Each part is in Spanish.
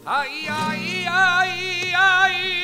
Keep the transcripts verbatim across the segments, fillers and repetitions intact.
Ay, ay, ay, ay.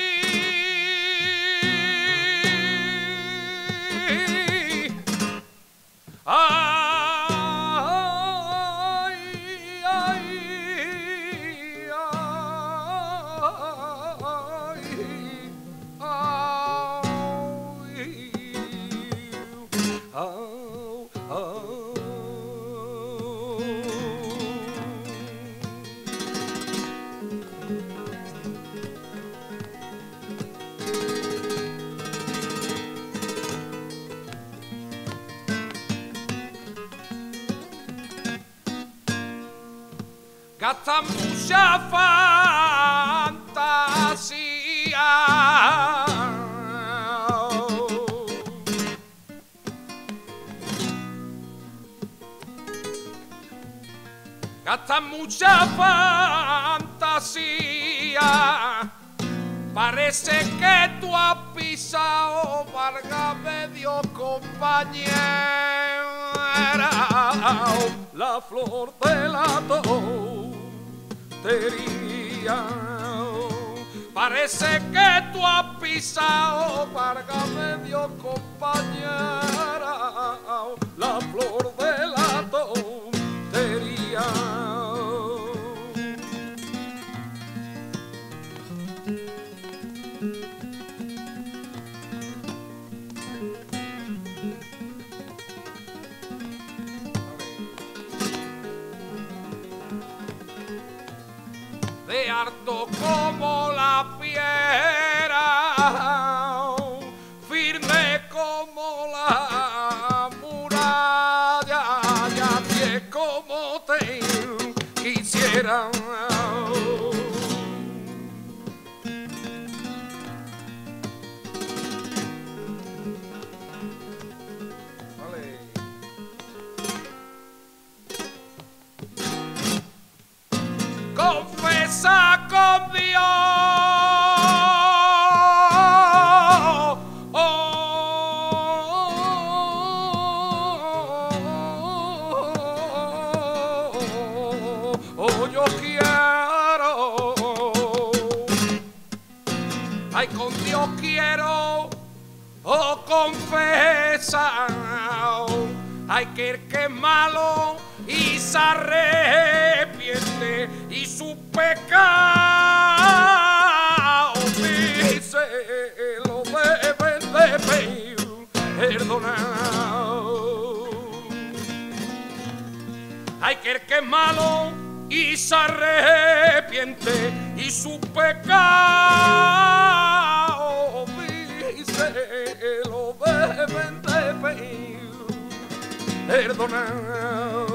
Gasta mucha fantasía, gasta mucha fantasía. Parece que tú has pisado Vargas medio compañera, la flor de la tontería. Parece que tú has pisado Vargas medio compañera, la flor de la tontería. De harto como la piedra, firme como la muralla, y a pie como te quisiera. Confesa con Dios, oh, oh, oh, yo quiero, ay, con Dios quiero, oh, confesa, ay, que el que es malo y se arrepiente y su pecado dice lo deben de perdonar. Hay que el que es malo y se arrepiente y su pecado dice lo deben de perdonar.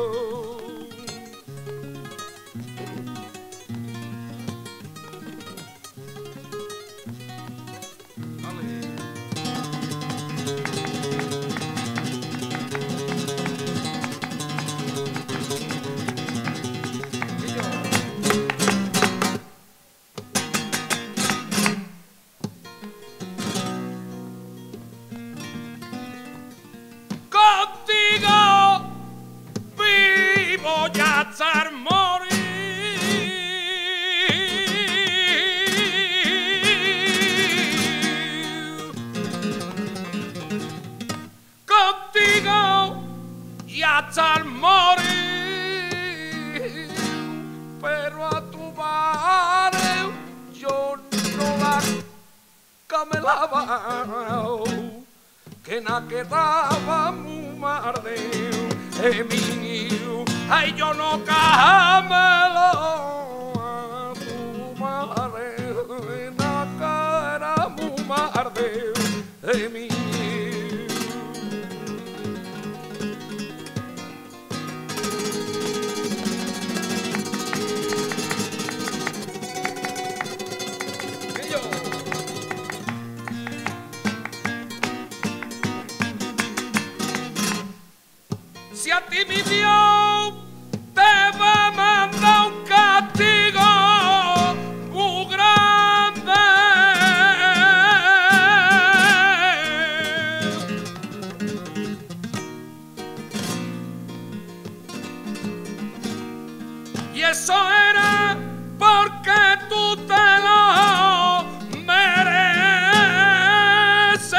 Contigo vivo ya hasta morir. Contigo ya hasta morir, pero a tu madre yo no la camelaba, que na quedaba muy mardeo de mí. Ay, yo no camelo a tu madre, na cara muy mardeo de mí. Si a ti mi Dios te va a mandar un castigo muy grande, y eso era porque tú te lo mereces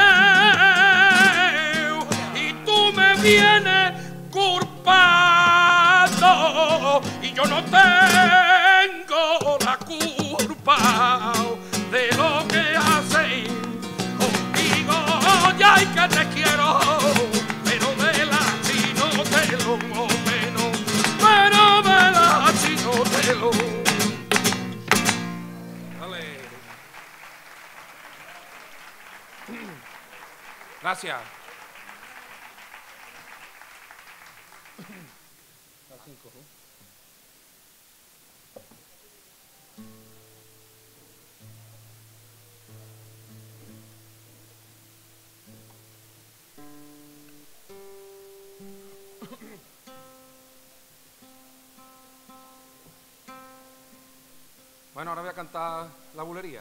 y tú me vienes culpando y yo no tengo la culpa de lo que haces conmigo. Ya y que te quiero, pero de la si no te lo menos, pero de la si no te lo. Dale. Gracias. Bueno, ahora voy a cantar la bulería.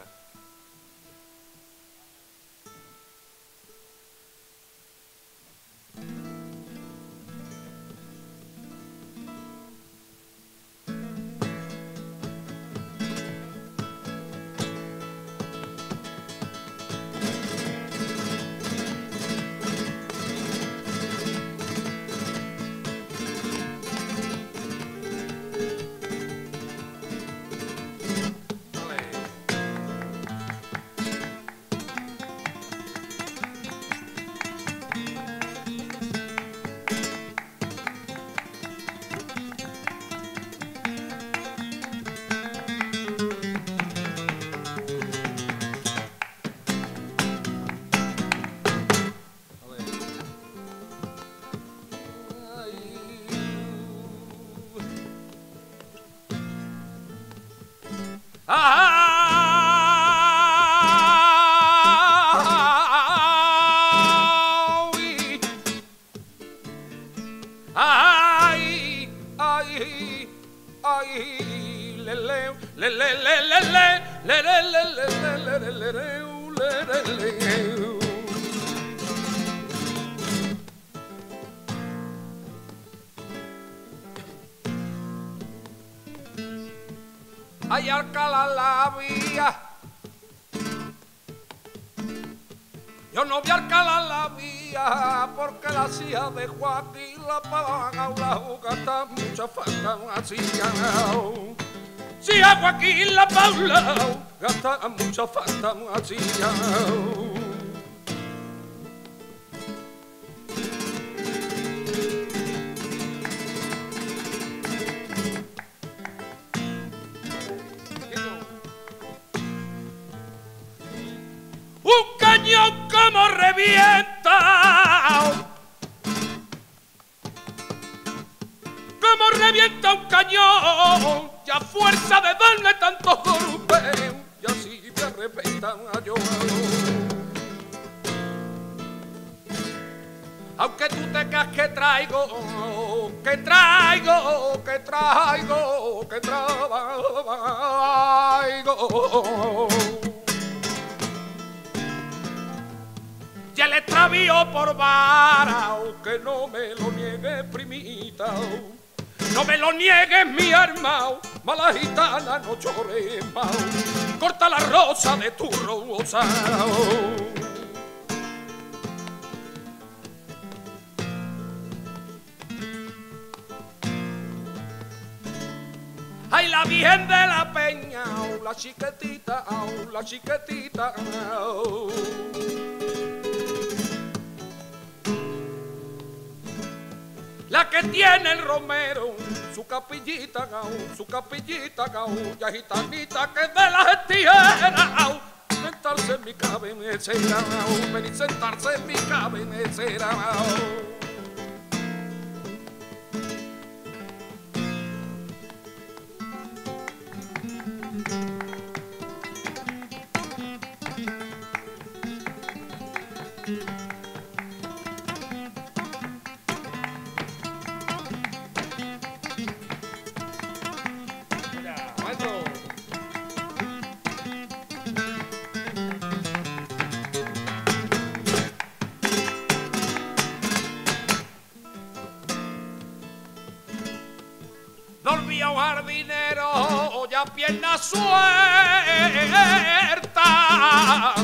Ay, Alcalá la vía. Yo no vi a Alcalá la vía porque la hacía de Joaquín la paga la jugata mucha falta hacía. Si a Joaquín la paula gasta mucha falta hacía. Un cañón como revienta, como revienta un cañón, y a fuerza de darle tantos golpes, y así me arrepentan a yo. Aunque tú te creas que traigo, que traigo, que traigo, que traigo. Y el extravío por vara, que no me lo niegue, primita, no me lo niegues, mi arma, mala gitana, no llores más, corta la rosa de tu rosa. Ay, la Virgen de la Peña, la chiquitita, la chiquitita. La que tiene el romero, su capillita, su capillita, ya gitanita que de las tierras, sentarse en mi cabecera, venir sentarse en mi cabecera. ya pierna suelta,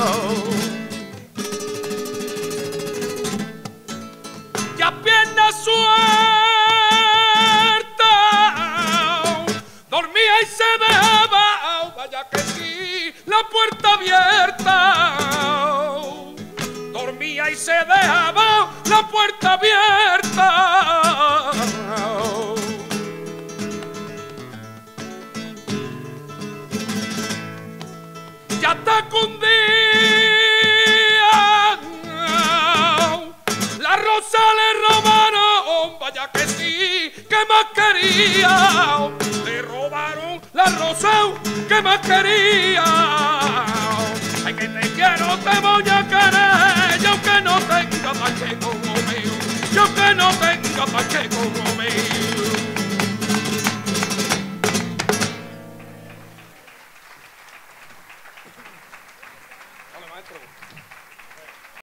ya pierna suelta, dormía y se dejaba, vaya que sí, la puerta abierta, dormía y se dejaba la puerta abierta. Ya hasta que un día la rosa le robaron, vaya que sí, que más quería, le robaron la rosa que más quería. Ay, que te quiero, te voy a querer, yo que no tenga pache como mío, yo que no tenga pache como mío. Dale, maestro.